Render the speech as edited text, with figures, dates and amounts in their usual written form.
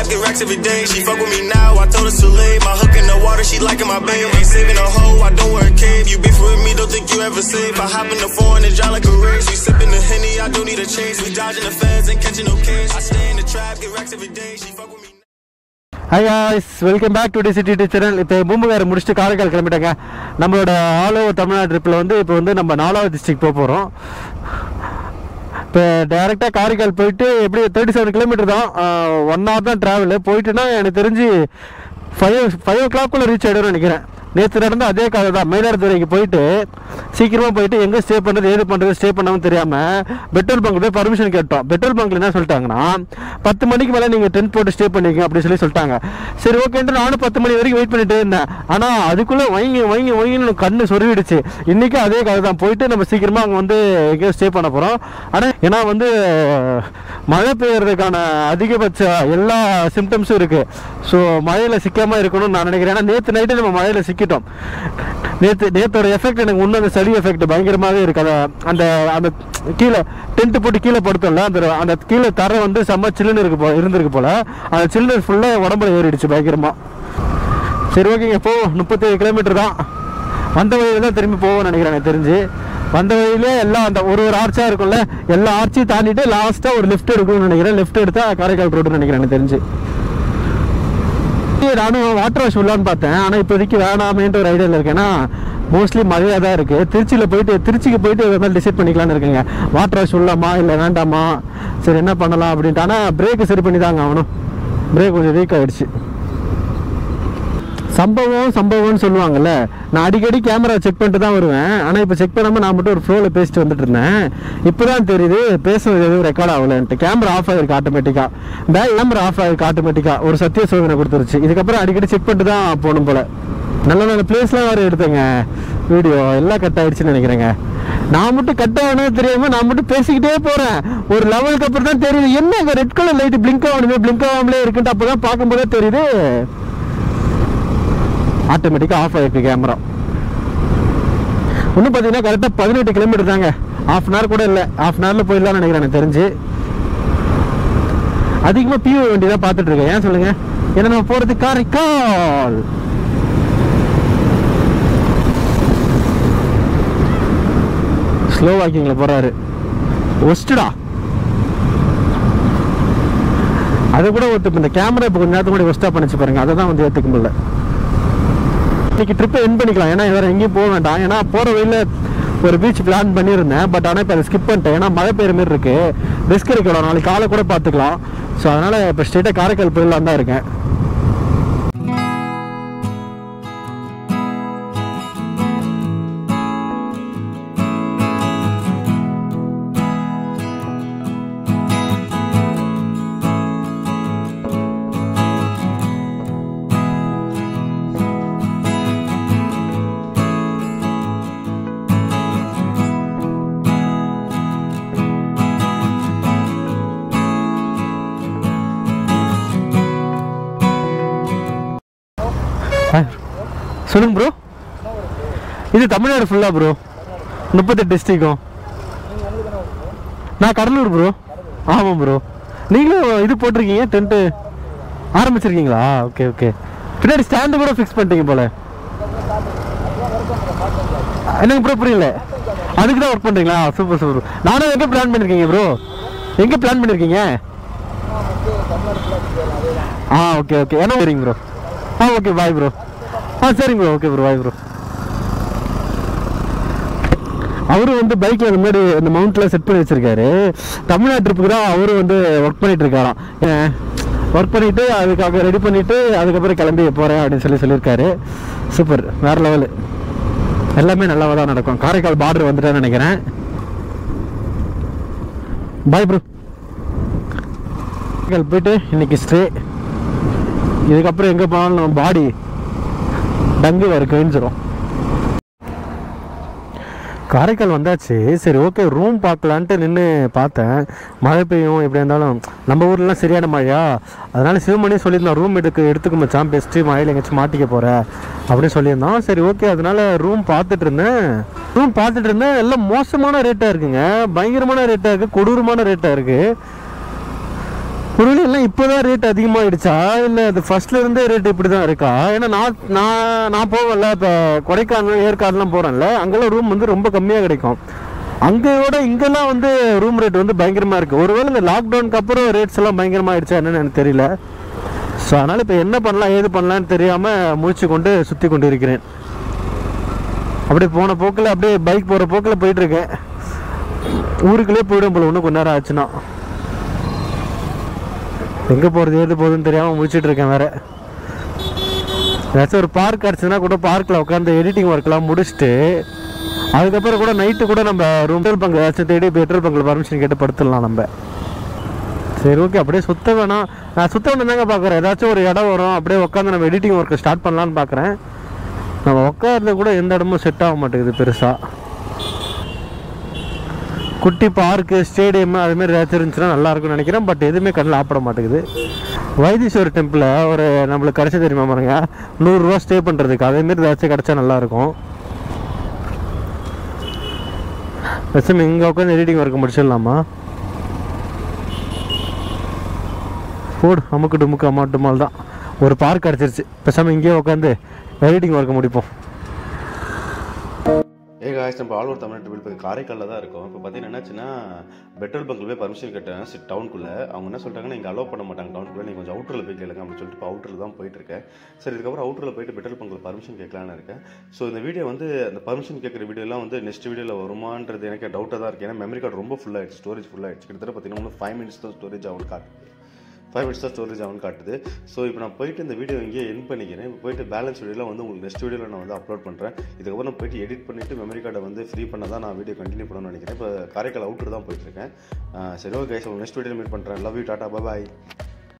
trap, get racks every day. She fuck with me now, I told her to leave. My hook in the water, she liking my babe. Ain't saving a hoe, I don't wear a cave. You beef with me, don't think you ever safe. I hop in the foreign and drive like a race. We sipping the Henny, I don't need a chase. We dodging the feds and catching no case. I stay in the trap, get racks every day. She fuck with me. Hi guys, welcome back to dctrider channel. இப்போ பூம்புகார் முடிச்சுட்டு காரைக்கால் கிளம்பிட்டாங்க. நம்மளோட all over Tamil Nadu ட்ரிப்பில் வந்து இப்போ வந்து நம்ம 4வது டிஸ்ட்ரிக்ட் போக போகிறோம். இப்போ டேரெக்டாக காரைக்கால் போயிட்டு எப்படி 37 கிலோமீட்டர் தான், 1 hour தான் ட்ராவலு. போயிட்டுன்னா எனக்கு தெரிஞ்சு 5 o'clock ரீச் ஆகிடும்னு நினைக்கிறேன். நேற்று நடந்த அதே கதை தான். மயிலாடுதுறைக்கு போயிட்டு சீக்கிரமாக போயிட்டு எங்கே ஸ்டே பண்ணுறது ஏது பண்ணுறது ஸ்டே பண்ணாமல் தெரியாமல் பெட்ரோல் பங்க் போய் பர்மிஷன் கேட்டோம். பெட்ரோல் பங்க்கில் என்ன சொல்லிட்டாங்கன்னா 10 மணிக்கு மேலே நீங்கள் டென்ட் போட்டு ஸ்டே பண்ணிக்க அப்படின்னு சொல்லிட்டாங்க. சரி ஓகேன்ட்டு நானும் 10 மணி வரைக்கும் வெயிட் பண்ணிகிட்டே இருந்தேன். ஆனால் அதுக்குள்ளே வைங்கன்னு கண்ணு சொருவிடுச்சு. இன்றைக்கும் அதே கதை தான். போயிட்டு நம்ம சீக்கிரமாக அங்கே வந்து எங்கேயோ ஸ்டே பண்ண போகிறோம். ஆனால் ஏன்னா வந்து மழை பெய்யறதுக்கான அதிகபட்ச எல்லா சிம்டம்ஸும் இருக்குது. ஸோ மழையில் சிக்காமல் இருக்கணும்னு நான் நினைக்கிறேன். ஏன்னா நேற்று நைட்டு நம்ம மழையில் சிக்கிட்டோம். நேற்றோட எஃபெக்ட் எனக்கு இன்னும் அந்த சளி எஃபெக்ட் பயங்கரமாகவே இருக்குது. அந்த அந்த கீழே டென்ட் போட்டு கீழே படுத்தோம்ல, அந்த கீழே தர வந்து செம்ம சில்லுன்னு இருந்திருக்கு போல். அந்த சில்லுன்னு ஃபுல்லாக உடம்புல ஏறிடுச்சு பயங்கரமாக. சரி ஓகேங்க, போ 37 கிலோமீட்டர் தான். வந்த வழியில் தான் திரும்பி போவோம்னு நினைக்கிறேன். எனக்கு தெரிஞ்சு வந்த வழியிலே எல்லாம் அந்த ஒரு ஆர்ச்சாக இருக்கும்ல, எல்லா ஆர்ச்சையும் தாண்டிட்டு லாஸ்ட்டாக ஒரு லெஃப்ட் எடுக்கணும்னு நினைக்கிறேன். லெஃப்ட் எடுத்தால் காரைக்கால் ரோடுன்னு நினைக்கிறேன் எனக்கு தெரிஞ்சு. நானும் வாட்டர் வாஷ் விடலான்னு பார்த்தேன். ஆனால் இப்போதைக்கு வேணாமேன்ற ஒரு ஐடியாவில் இருக்கேன். ஏன்னா மோஸ்ட்லி மழையாக தான் இருக்குது. திருச்சிக்கு போயிட்டு எதாவது டிசைட் பண்ணிக்கலான்னு இருக்கேங்க. வாட்டர் வாஷ் விடலாமா இல்லை வேண்டாமா, சரி என்ன பண்ணலாம் அப்படின்ட்டு. ஆனால் பிரேக்கு சரி பண்ணி தாங்க ஆகணும். பிரேக் கொஞ்சம் வீக் ஆகிடுச்சு. சம்பவம்னு சொல்லுவாங்கல்ல, நான் அடிக்கடி கேமரா செக் பண்ணிட்டு தான் வருவேன். ஆனால் இப்போ செக் பண்ணாமல் நான் மட்டும் ஒரு ஃப்ளோவில் பேசிட்டு வந்துட்டு இருந்தேன். இப்போ தான் தெரியுது பேசுறது எதுவும் ரெக்கார்ட் ஆகலன்ட்டு. கேமரா ஆஃப் ஆகிருக்கு ஆட்டோமேட்டிக்காக. கேமரா ஆஃப் ஆகிருக்கு ஆட்டோமேட்டிக்காக. ஒரு சத்திய சோதனை கொடுத்துருச்சு. இதுக்கப்புறம் அடிக்கடி செக் பண்ணிட்டு தான் போகணும் போல். நல்ல பிளேஸ்லாம் வேறு எடுத்தேங்க. வீடியோ எல்லாம் கட் ஆகிடுச்சுன்னு நினைக்கிறேங்க. நான் மட்டும் கட் ஆகணும் தெரியாமல் நான் மட்டும் பேசிக்கிட்டே போகிறேன். ஒரு லெவலுக்கு அப்புறம் தான் தெரியுது என்ன இங்கே ரெட் கலர் லைட்டு பிளிங்க் ஆகாமலே இருக்குன்ட்டு. அப்போ தான் பார்க்கும்போதே தெரியுது ஆட்டோமேட்டிக்காக ஆஃப் ஆகிருக்கு கேமரா. இன்னும் பார்த்தீங்கன்னா கரெக்டாக 18 கிலோமீட்டர் தாங்க. ½ hour கூட இல்லை. ½ hourல போயிடலாம்னு நினைக்கிறேன் எனக்கு தெரிஞ்சு. அதிகமாக பியூ வண்டி தான் பார்த்துட்டு இருக்கேன். ஏன் சொல்லுங்க, ஏன்னா நம்ம போகிறது காரைக்கால். ஸ்லோ வாக்கிங்கில் போகிறாரு. ஒஸ்டா அதை கூட ஒத்துப்பு. இந்த கேமரா இப்போ கொஞ்சம் நேரத்துக்கு கூட ஒஸ்டா பண்ணிச்சு பாருங்க. அதை தான் வந்து ஏற்றுக்க முடியல. இன்னைக்கு ட்ரிப்பை என் பண்ணிக்கலாம். ஏன்னா வேறு எங்கேயும் போக வேண்டாம். ஏன்னா போகிற வழியில் ஒரு பீச் பிளான் பண்ணியிருந்தேன். பட் ஆனால் இப்போ அதை ஸ்கிப் பண்ணிட்டேன். ஏன்னா மழை பெய்யுற மாரி இருக்குது. ரிஸ்க் இருக்கலாம். நாளைக்கு காலை கூட பார்த்துக்கலாம். ஸோ அதனால் இப்போ ஸ்ட்ரெயிட்டாக காரைக்கால் போயிடலாம் தான் இருக்கேன். சொல்லுங்க ப்ரோ. இது தமிழ்நாடு ஃபுல்லாக ப்ரோ, 38 டிஸ்ட்ரிக்கும். நான் கடலூர் ப்ரோ. ஆமாம் ப்ரோ. நீங்களும் இது போட்டிருக்கீங்க, டென்ட்டு ஆரம்பிச்சிருக்கீங்களா? Okay okay. பின்னாடி ஸ்டாண்டு கூட ஃபிக்ஸ் பண்ணிட்டீங்க போல. எனக்கு ப்ரோ புரியல. அதுக்கு தான் ஒர்க் பண்ணுறீங்களா? Super super. நானும் எங்கே பிளான் பண்ணியிருக்கீங்க ப்ரோ? எங்கே பிளான் பண்ணியிருக்கீங்க? Okay okay. என்ன சரிங்க ப்ரோ. Okay bye bro. சரிங்க bro. Okay bro, bye bro. அவரும் வந்து பைக்கில் இந்த மாதிரி இந்த மவுண்ட்ல செட் பண்ணி வச்சிருக்காரு. தமிழ்நாடு ட்ரிப்புக்கு தான் அவரும் வந்து ஒர்க் பண்ணிட்டு இருக்காராம். ஒர்க் பண்ணிட்டு அதுக்காக ரெடி பண்ணிட்டு அதுக்கப்புறம் கிளம்பி போகிறேன் அப்படின்னு சொல்லியிருக்காரு. சூப்பர், வேற லெவலு. எல்லாமே நல்லாவா தான் நடக்கும். காரைக்கால் பார்டர் வந்துட்டேன்னு நினைக்கிறேன். Bye bro. காரைக்கால் போயிட்டு இன்னைக்கு ஸ்டே. இதுக்கப்புறம் எங்கே போனாலும் நம்ம பாடி டங்கு வேறு கிழிஞ்சிரும். காரைக்கால் வந்தாச்சு. சரி ஓகே, ரூம் பார்க்கலான்ட்டு நின்று பார்த்தேன். மழை பெய்யும் எப்படி இருந்தாலும். நம்ம ஊர்லாம் சரியான மழையா, அதனால் சிவமணியே சொல்லியிருந்தான் ரூம் எடுத்துக்க மச்சான், பெஸ்ட்டு மழையில் எங்கேயாச்சும் மாட்டிக்க போகிற அப்படின்னு சொல்லியிருந்தான். சரி ஓகே, அதனால் ரூம் பார்த்துட்டு இருந்தேன். எல்லாம் மோசமான ரேட்டாக இருக்குங்க. பயங்கரமான ரேட்டாக இருக்குது, கொடூரமான ரேட்டாக இருக்குது. பொருளெல்லாம் இப்போ தான் ரேட் அதிகமாகிடுச்சா இல்லை அது ஃபர்ஸ்ட்லேருந்தே ரேட் இப்படி தான் இருக்கா? ஏன்னா நான் போவேன்ல, இப்போ கொடைக்கானல் ஏற்காடுலாம் போகிறேன்ல, அங்கெல்லாம் ரூம் வந்து ரொம்ப கம்மியாக கிடைக்கும். அங்கேயோட இங்கெல்லாம் வந்து ரூம் ரேட் வந்து பயங்கரமாக இருக்குது. ஒருவேளை இந்த லாக்டவுனுக்கு அப்புறம் ரேட்ஸ் எல்லாம் பயங்கரமாகிடுச்சா என்னன்னு எனக்கு தெரியல. ஸோ அதனால் இப்போ என்ன பண்ணலாம் ஏது பண்ணலான்னு தெரியாமல் முழிச்சு கொண்டு சுற்றி கொண்டு இருக்கிறேன். அப்படியே போன போக்கில் அப்படியே பைக் போகிற போக்கில் போயிட்டுருக்கேன். ஊருக்குள்ளே போய்டும் போல இன்னும் கொஞ்ச நேரம் ஆச்சுன்னா. எங்கே போகிறது ஏது போகுதுன்னு தெரியாமல் முடிச்சிட்ருக்கேன். வேறு ஏதாச்சும் ஒரு பார்க் கிடச்சுன்னா கூட பார்க்கில் உட்காந்து எடிட்டிங் ஒர்க்லாம் முடிச்சுட்டு அதுக்கப்புறம் கூட நைட்டு கூட நம்ம பெட்ரோல் பங்க் ஏதாச்சும் தேடி பெட்ரோல் பங்கில் பர்மிஷன் கேட்டு படுத்துடலாம் நம்ம. சரி ஓகே, அப்படியே சுற்ற வேணாம். நான் சுற்ற வேணும் தாங்க பார்க்குறேன். ஏதாச்சும் ஒரு இடம் வரும், அப்படியே உட்காந்து நம்ம எடிட்டிங் ஒர்க்கை ஸ்டார்ட் பண்ணலான்னு பார்க்குறேன். நம்ம உட்கார்றது கூட எந்த இடமும் செட் ஆக மாட்டேங்குது பெருசாக. குட்டி பார்க்கு ஸ்டேடியம் அதுமாரி ஏதாச்சும் இருந்துச்சுன்னா நல்லாயிருக்கும்னு நினைக்கிறேன். பட் எதுவுமே கண்ணில் ஆப்பட மாட்டேங்குது. வைத்தீஸ்வரர் டெம்பிளில் ஒரு நம்மளுக்கு கிடச்ச தெரியுமா பாருங்க, 100 ரூபா ஸ்டே பண்ணுறதுக்கு. அதேமாரி ஏதாச்சும் கிடச்சா நல்லாயிருக்கும். பேசாமல் இங்கே உட்காந்து எடிட்டிங் ஒர்க் முடிச்சிடலாமா? போடு அமுக்கு டுமுக்கு அம்மாட்டுமால் தான் ஒரு பார்க் கிடச்சிருச்சு. பேசாமல் இங்கேயே உட்காந்து எடிட்டிங் ஒர்க்கை முடிப்போம். காய்ஸ், நம்ம ஆல் ஓவர் தமிழ்நாட்டு இப்போ காரைக்காலில் தான் இருக்கும். இப்போ பார்த்தீங்கன்னா என்னாச்சுன்னா, பெட்ரோல் பங்க்கில் போய் பர்மிஷன் கேட்டேன் டவுனுக்குள்ளே. அவங்க என்ன சொல்லிட்டாங்கன்னா இங்கே அலோவ் பண்ண மாட்டாங்க டவுனுக்குள்ளே, நீங்கள் கொஞ்சம் அவுட்டரில் போய் கேளுங்க அப்படின்னு சொல்லிட்டு இப்போ அவுட்டரில் தான் போயிட்டுருக்கேன். சரி, இதுக்கப்புறம் அவுட்டரில் போயிட்டு பெட்ரோல் பங்க்கில் பர்மிஷன் கேட்கலான்னு இருக்கேன். ஸோ இந்த வீடியோ வந்து அந்த பர்மிஷன் கேட்குற வீடியோலாம் வந்து நெக்ஸ்ட் வீடியோவில் வருமானது எனக்கு டவுட்டாக தான் இருக்குது. ஏன்னா மெமரி கார்டு ரொம்ப ஃபுல்லாகிடுச்சு, ஸ்டோரேஜ் ஃபுல்லாகிடுச்சு. கிட்டத்தட்ட பார்த்தீங்கன்னா உங்களுக்கு 5 minutes தான் ஸ்டோரேஜ் ஆகும்னு காட்டுது. ஸோ இப்போ நான் போயிட்டு இந்த வீடியோ இங்கேயே எண்ட் பண்ணிக்கிறேன். இப்போ போயிட்டு பேலன்ஸ் வீடியோலாம் வந்து உங்களுக்கு நெக்ஸ்ட் வீடியோவில் நான் வந்து அப்லோட் பண்ணுறேன். இதுக்கப்புறம் நான் போயிட்டு எடிட் பண்ணிவிட்டு மெமரி கார்டை வந்து ஃப்ரீ பண்ண தான் நான் வீடியோ கண்டினியூ பண்ணணும்னு நினைக்கிறேன். இப்போ காரைக்கால் அவுட்டர் தான் போயிட்டுருக்கேன். சரி okay, so next video meet பண்ணுறேன். Love you, tata, bye.